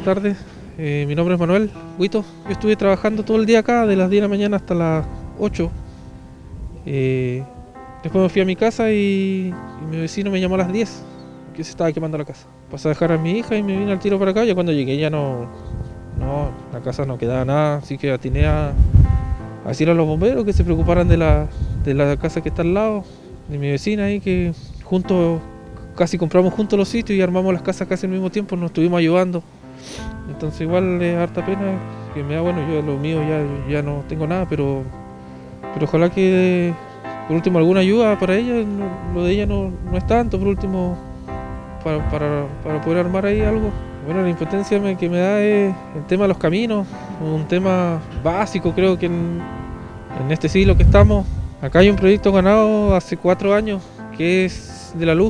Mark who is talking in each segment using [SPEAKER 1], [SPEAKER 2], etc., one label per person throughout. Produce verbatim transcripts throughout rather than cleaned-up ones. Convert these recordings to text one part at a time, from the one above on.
[SPEAKER 1] tardes. Eh, mi nombre es Manuel Huito. Yo estuve trabajando todo el día acá, de las diez de la mañana hasta las ocho. Eh, después me fui a mi casa y, y mi vecino me llamó a las diez, que se estaba quemando la casa. Pasé a dejar a mi hija y me vine al tiro para acá. Ya cuando llegué ya no, no, la casa no quedaba nada, así que atiné a, a decirle a los bomberos que se preocuparan de la, de la casa que está al lado, de mi vecina ahí, que juntos, casi compramos juntos los sitios y armamos las casas casi al mismo tiempo, nos estuvimos ayudando. Entonces igual es harta pena que me da, bueno, yo lo mío ya, ya no tengo nada, pero, pero ojalá que por último alguna ayuda para ella. No, lo de ella no, no es tanto, por último para, para, para poder armar ahí algo. Bueno, la impotencia me, que me da es el tema de los caminos, un tema básico. Creo que en, en este siglo que estamos, acá hay un proyecto ganado hace cuatro años que es de la luz,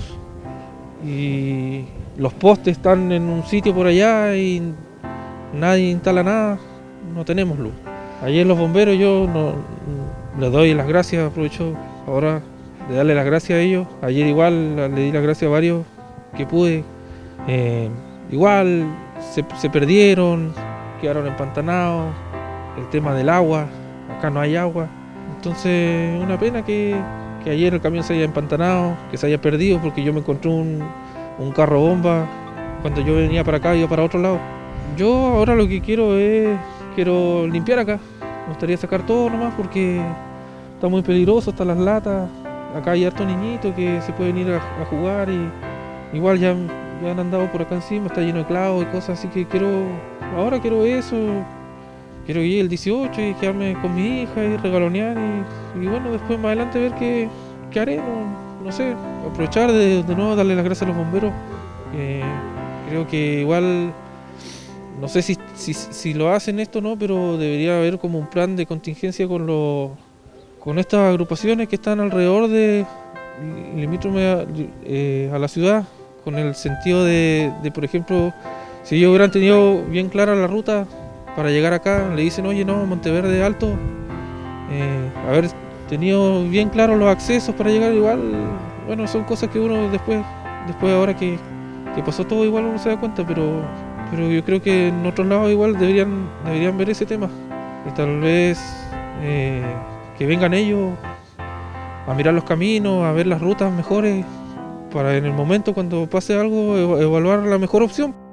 [SPEAKER 1] y los postes están en un sitio por allá y nadie instala nada, no tenemos luz. Ayer los bomberos, yo no, les doy las gracias, aprovecho ahora de darle las gracias a ellos. Ayer igual le di las gracias a varios que pude. Eh, igual se, se perdieron, quedaron empantanados, el tema del agua, acá no hay agua. Entonces una pena que, que ayer el camión se haya empantanado, que se haya perdido, porque yo me encontré un, un carro bomba cuando yo venía para acá, iba para otro lado. Yo ahora lo que quiero es, quiero limpiar acá. Me gustaría sacar todo nomás porque está muy peligroso, están las latas. Acá hay hartos niñitos que se pueden ir a, a jugar y igual ya, ya han andado por acá encima, está lleno de clavos y cosas, así que quiero, ahora quiero eso. Quiero ir el dieciocho y quedarme con mi hija y regalonear y, y bueno, después más adelante ver qué, qué haré, no, no sé, aprovechar de, de nuevo darle las gracias a los bomberos. Eh, creo que igual, no sé si, si, si lo hacen esto o no, pero debería haber como un plan de contingencia con, los, con estas agrupaciones que están alrededor de limítrofe a, eh, a la ciudad, con el sentido de, de, por ejemplo, si ellos hubieran tenido bien clara la ruta para llegar acá, le dicen, oye, no, Monteverde Alto, eh, haber tenido bien claros los accesos para llegar, igual, bueno, son cosas que uno después, después ahora que, que pasó todo, igual uno se da cuenta, pero, pero yo creo que en otros lados igual deberían, deberían ver ese tema, y tal vez eh, que vengan ellos a mirar los caminos, a ver las rutas mejores, para en el momento cuando pase algo evaluar la mejor opción.